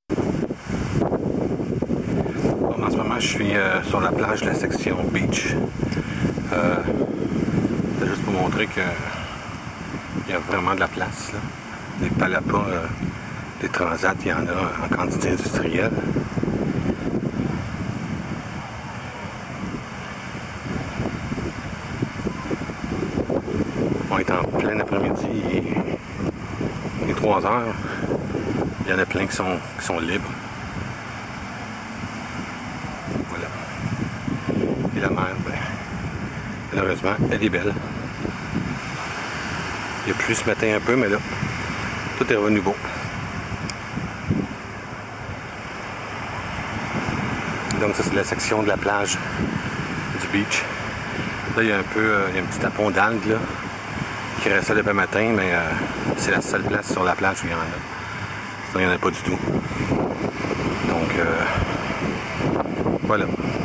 Bon, en ce moment, je suis sur la plage de la section Beach. C'est juste pour montrer qu'il y a vraiment de la place, là. Des palapas, des transats, il y en a en quantité industrielle. On est en plein après-midi, il est 3 heures. Il y en a plein qui sont libres. Voilà. Et la mer, ben, malheureusement, elle est belle. Il a plu ce matin un peu, mais là, tout est revenu beau. Donc ça, c'est la section de la plage du beach. Là, il y a un petit tapon d'algues là, qui restait depuis le matin, mais c'est la seule place sur la plage où il y en a. Sinon, il n'y en a pas du tout. Donc, voilà.